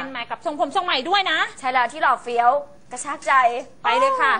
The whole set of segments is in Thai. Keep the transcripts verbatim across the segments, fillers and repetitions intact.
นมากับทรงผมทรงใหม่ด้วยนะใช่แล้วที่หล่อเฟี้ยวกระชากใจไปเลยค่ะ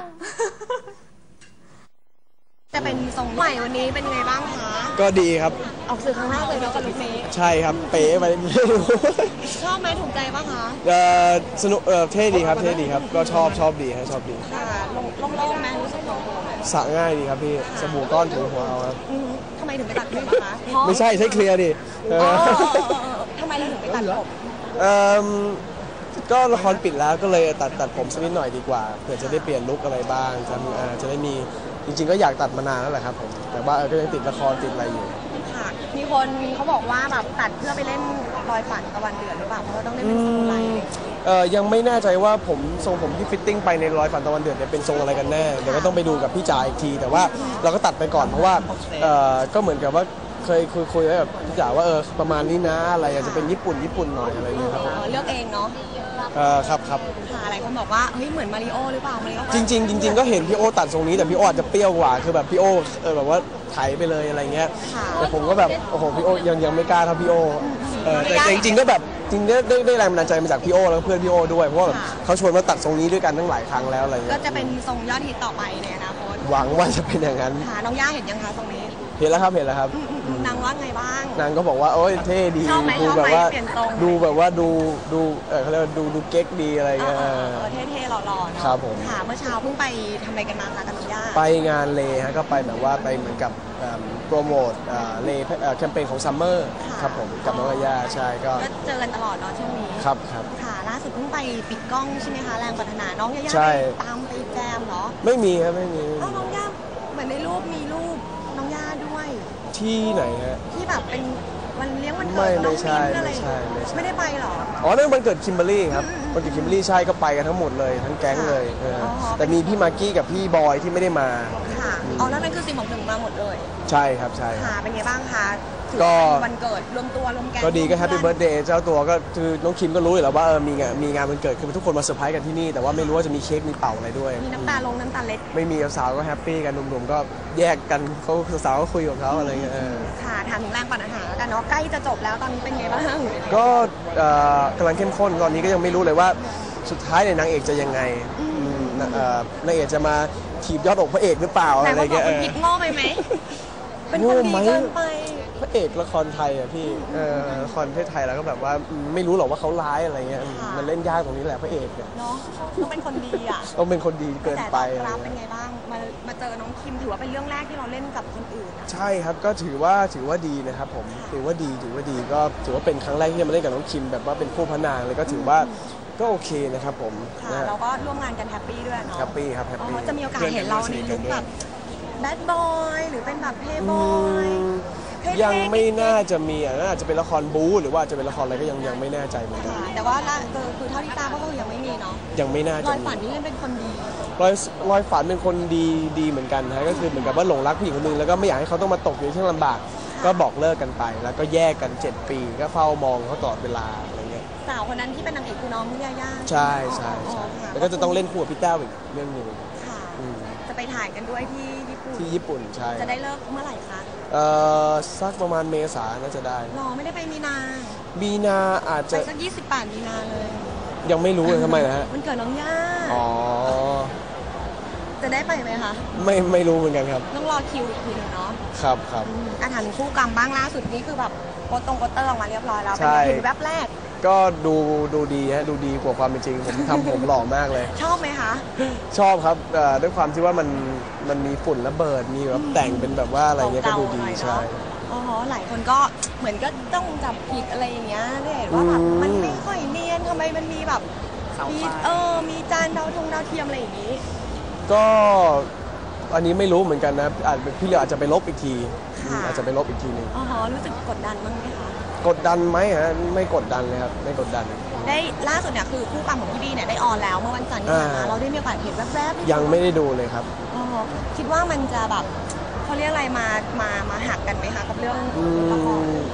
จะเป็นทรงใหม่วันนี้เป็นยังไงบ้างคะก็ดีครับออกสื่อครั้งแรกเลยเนาะกับลุคนี้ใช่ครับเป๋ไปไม่รู้ชอบไหมถูกใจป่ะคะเออสนุกเออเท่ดีครับเท่ดีครับก็ชอบชอบดีครับชอบดีค่ะโล่งๆไหมรู้สึกโล่งสระง่ายดีครับพี่สบู่ก้อนถูหัวเอาครับทำไมถึงไปตัดผมคะไม่ใช่ใช้เคลียร์ดิทำไมเราถึงไปตัดผมเออก็ละครปิดแล้วก็เลยตัดตัดผมสักนิดหน่อยดีกว่าเผื่อจะได้เปลี่ยนลุคอะไรบ้างจะจะได้มีจริงๆก็อยากตัดมานานแล้วแหละครับผมแต่ว่าก็ยังติดละครติดอะไรอยู่ค่ะมีคนเขาบอกว่าแบบตัดเพื่อไปเล่นรอยฝันตะวันเดือดหรือเปล่าเพราะเราต้องได้เป็นสมุไรเอ่อยังไม่แน่ใจว่าผมทรงผมที่ฟิตติ้งไปในรอยฝันตะวันเดือดเนี่ยเป็นทรงอะไรกันแน่เดี๋ยวก็ต้องไปดูกับพี่จ๋าอีกทีแต่ว่าเราก็ตัดไปก่อนเพราะว่าเอ่อก็เหมือนกับว่าเคยคุยคุยกับพี่จ๋าว่าเออประมาณนี้นะอะไรอาจจะเป็นญี่ปุ่นญี่ปุ่นหน่อยอะไรอย่างเงี้ยครับเลือกเองเนาะเออครับครับค่ะหลายคนบอกว่าเฮ้ยเหมือนมาริโอหรือเปล่ามาริโอจริงๆจริงๆก็เห็นพี่โอตัดทรงนี้แต่พี่โออาจจะเปรี้ยวกว่าคือแบบพี่โอเออแบบว่าไถไปเลยอะไรเงี้ยแต่ผมก็แบบโอ้โหพี่โอยังยังไม่กล้าเท่าพี่โอเออแต่จริงๆก็แบบจริงๆได้ได้แรงบันดาลใจมาจากพี่โอแล้วเพื่อนพี่โอด้วยเพราะว่าเขาชวนมาตัดทรงนี้ด้วยกันทั้งหลายครั้งแล้วอะไรเงี้ยก็จะเป็นทรงยอดฮิตต่อไปในอนาคตหวังว่าจะเป็นอย่างนั้นค่ะน้องย่าเห็นยังคะทรงนี้เห็นแล้วครับเห็นแล้วครับนางว่าไงบ้างนางก็บอกว่าโอ้ยเท่ดีดูแบบว่าดูแบบว่าดูดูเออเขาเรียกว่าดูดูเก๊กดีอะไรเงี้ยเออเท่ๆหล่อๆเนาะครับผมค่ะเมื่อเช้าเพิ่งไปทำอะไรกันมาคะกับน้องย่าไปงานเลฮะก็ไปแบบว่าไปเหมือนกับโปรโมทเลแคมเปญของซัมเมอร์ครับผมกับน้องย่าใช่ก็เจอกันตลอดเนาะช่วงนี้ครับครับค่ะล่าสุดเพิ่งไปปิดกล้องใช่ไหมคะแรงปรารถนาน้องย่าตามไปแจมเหรอไม่มีครับไม่มีอ้าวน้องย่าเหมือนในรูปมีรูปน้องย่าด้วยที่ไหนฮะที่แบบเป็นวันเลี้ยงวันเกิดน้องมิ้นอะไรไม่ได้ไปหรออ๋อนั่นวันเกิดคิมเบอร์รี่ครับวันเกิดคิมเบอร์รี่ใช่ก็ไปกันทั้งหมดเลยทั้งแก๊งเลยแต่มีพี่มากกี้กับพี่บอยที่ไม่ได้มาค่ะอ๋อนั่นคือสิบหกหนึ่งมาหมดเลยใช่ครับใช่ค่ะเป็นไงบ้างคะก็วันเกิดรวมตัวรวมแก๊งก็ดีก็แฮปปี้เบิร์ธเดย์เจ้าตัวก็คือน้องคิมก็รู้อยู่แล้วว่าเออมีงานมีงานวันเกิดคือทุกคนมาเซอร์ไพรส์กันที่นี่แต่ว่าไม่รู้ว่าจะมีเค้กมีเป่าอะไรด้วยมีน้ำตาลงน้ำตาเล็ดไม่มีสาวก็แฮปปี้กันหนุ่มๆก็แยกกันเขาสาวก็คุยกับเขาอะไรเงี้ยค่ะถามถึงแรงปั่นอาหารกันเนาะใกล้จะจบแล้วตอนนี้เป็นไงบ้างก็กำลังเข้มข้นตอนนี้ก็ยังไม่รู้เลยว่าสุดท้ายเนี่ยนางเอกจะยังไงนางเอกจะมาถีบยอดอกพระเอกหรือเปล่าอะไรเงี้ยผิดง้อไปไหมเป็นคนดีเกินไปพระเอกละครไทยอ่ะพี่ละครประเทศไทยแล้วก็แบบว่าไม่รู้หรอกว่าเขาร้ายอะไรเงี้ยมันเล่นยากตรงนี้แหละพระเอกเนี่ยเนาะต้องเป็นคนดีอ่ะต้องเป็นคนดีเกินไปแต่รับเป็นไงบ้างมามาเจอน้องคิมถือว่าเป็นเรื่องแรกที่เราเล่นกับคนอื่นใช่ครับก็ถือว่าถือว่าดีนะครับผมถือว่าดีถือว่าดีก็ถือว่าเป็นครั้งแรกที่มาเล่นกับน้องคิมแบบว่าเป็นคู่พระนางเลยก็ถือว่าก็โอเคนะครับผมค่ะเราก็ร่วมงานกันแฮปปี้ด้วยเนาะแฮปปี้ครับแฮปปี้จะมีโอกาสเห็นเราในลุคแบบแบดบอยหรือเป็นแบบเพย์บอยยังไม่น่าจะมีอ่ะน่าจะเป็นละครบู๊หรือว่าจะเป็นละครอะไรก็ยังยังไม่แน่ใจเหมือนกันแต่ว่าคือเท่าที่ทราบก็ยังไม่มีเนาะยังไม่น่าจะรอยฝันนี่เล่นเป็นคนดีรอยรอยฝันเป็นคนดีดีเหมือนกันนะก็คือเหมือนกับว่าหลงรักผู้หญิงคนนึงแล้วก็ไม่อยากให้เขาต้องมาตกอยู่ในที่ลำบากก็บอกเลิกกันไปแล้วก็แยกกันเจ็ดปีก็เฝ้ามองเขาตลอดเวลาอะไรเงี้ยสาวคนนั้นที่เป็นนางเอกคือน้องย่าย่าใช่ใช่ใช่แล้วก็จะต้องเล่นคู่กับพี่แต้วอีกเรื่องนึงค่ะจะไปถ่ายกันด้วยที่ญี่ปุ่นที่ญี่ปุ่นใช่จะได้เลิกเมื่อไหร่คะเอ่อสักประมาณเมษาน่าจะได้รอไม่ได้ไปมีนามีนาอาจจะไปสักยี่สิบแปดมีนาเลยยังไม่รู้เลยทำไมนะฮะมันเกิดน้องย่าอ๋อจะได้ไปไหมคะไม่ไม่รู้เหมือนกันครับต้องรอคิวอีกทีนึงเนาะครับครับอาถรรพ์คู่กรรมบ้างล่าสุดนี้คือแบบโปสตรงโปสเตอร์ออกมาเรียบร้อยแล้วเป็นเห็นแวบแรกก็ดูดูดีฮะดูดีกว่าความเป็นจริงผมทำผมหล่อมากเลยชอบไหมคะชอบครับด้วยความที่ว่ามันมันมีฝุ่นระเบิดมีแบบแต่งเป็นแบบว่าอะไรเงี้ยก็ดูดีใช่อ๋อหลายคนก็เหมือนก็ต้องจับผิดอะไรอย่างเงี้ยได้เห็นว่าแบบมันไม่ค่อยเนียนทำไมมันมีแบบมีเออมีจานดาวทงดาวเทียมอะไรอย่างงี้ก็อันนี้ไม่รู้เหมือนกันนะอาจพี่เหลืออาจจะไปลบอีกทีอาจจะไปลบอีกทีนึงอ๋อรู้สึกกดดันบ้างไหมคะกดดันไหมฮะไม่กดดันเลยครับไม่กดดันได้ล่าสุดเนี่ยคือคู่กรรมของพี่บีเนี่ยได้ออนแล้วเมื่อวันจันทร์ที่ผ่านมาเราได้มีโอกาสเห็นแวบๆยังไม่ได้ดูเลยครับอ๋อคิดว่ามันจะแบบเขาเรียกอะไรมามามาหักกันไหมคะกับเรื่องละคร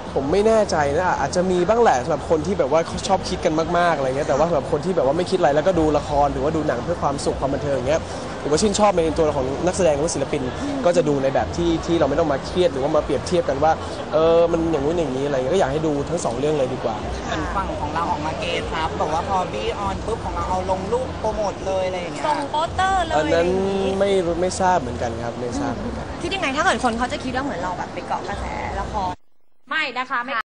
ผมไม่แน่ใจนะอาจจะมีบ้างแหละสำหรับคนที่แบบว่าเขาชอบคิดกันมากๆอะไรเงี้ยแต่ว่าสำหรับคนที่แบบว่าไม่คิดอะไรแล้วก็ดูละครหรือว่าดูหนังเพื่อความสุขความบันเทิงอย่างเงี้ยผมก็ชื่นชอบในตัวของนักแสดงหรือศิลปินก็จะดูในแบบที่ที่เราไม่ต้องมาเครียดหรือว่ามาเปรียบเทียบกันว่าเออมันอย่างนู้นอย่างนี้อะไรเงี้ยก็อยากให้ดูทั้งสองเรื่องเลยดีกว่าเป็นฝั่งของเราออกมาเกตครับบอกว่าพอบี้ออนปุ๊บของเราเอาลงรูปโปรโมทเลยอะไรอย่างเงี้ยส่งโปสเตอร์เลยอันนั้นอะไรอย่างงี้ไม่รู้ไม่ทราบเหมือนกันครับไม่ทราบเหมือนกันคิดยังไงถ้าเกิดคนเขาจะคิดว่าเหมือนเราแบบไปเกาะกระแสละครไม่นะคะไม่